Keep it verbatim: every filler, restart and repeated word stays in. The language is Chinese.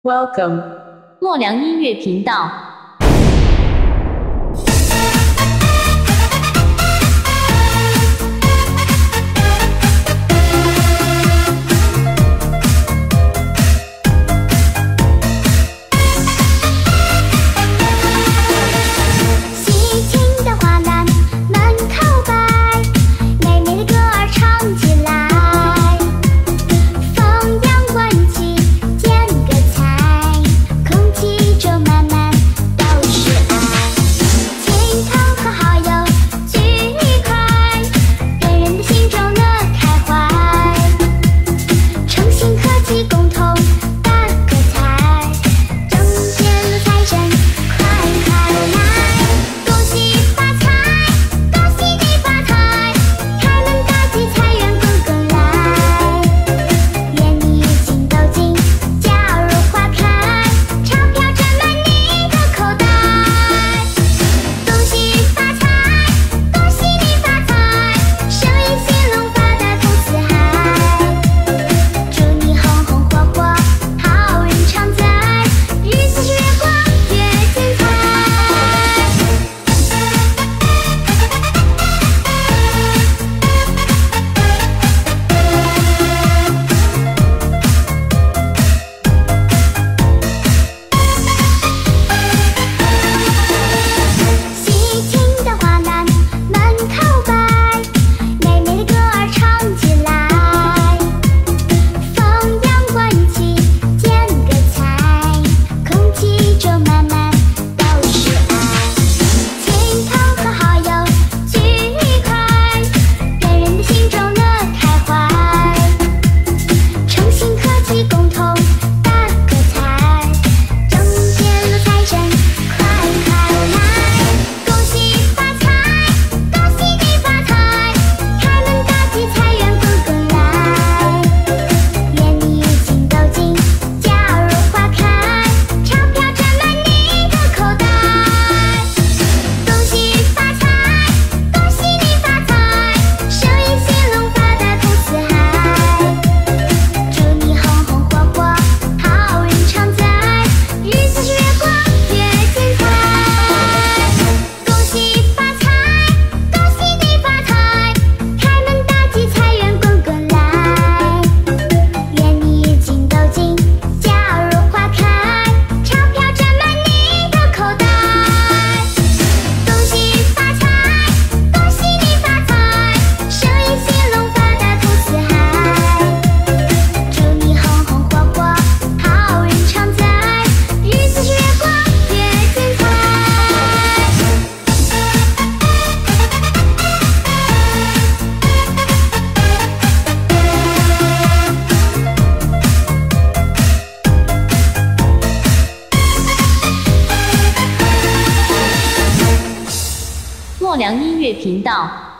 Welcome， 莫良音乐频道。 细青的花篮门口摆，美美的歌儿唱起来。风扬管起，剪个彩，空气中满满都是爱。亲朋和好友聚一块，人人的心中乐开怀。诚信和气共同打个彩，中间的财神快快来！恭喜发财，恭喜你发财，开门大吉，财源滚滚来。愿你一进斗金，假如花开，钞票沾满你的口袋。恭喜发财，恭喜你发财，生意兴隆，发达通四海。祝你红红火火，好运常在，日子是越过越精彩。细青的花篮门口摆，美美的歌儿唱起来。风扬管起，剪个彩，空气中满满都是爱。亲朋和好友聚一块，人人的心中乐开怀。诚信和气共同打个彩，中间的财神快快来！恭喜发财，恭喜你发财，开门大吉，财源滚滚来。愿你一进斗金，假如花开，钞票沾满你的口袋。恭喜发财，恭喜你发财，生意兴隆，发达通四海。祝你红红火火，好运常在，日子是越过越精彩。恭喜发财，恭喜你发财，开门大吉，财源滚滚来。愿你一进斗金，假如花开，钞票沾满你的口袋。恭喜发财，恭喜你发财，生意兴隆，发达通四海。祝你红红火火，好运常在，日子是越过越精彩。 莫良音乐频道。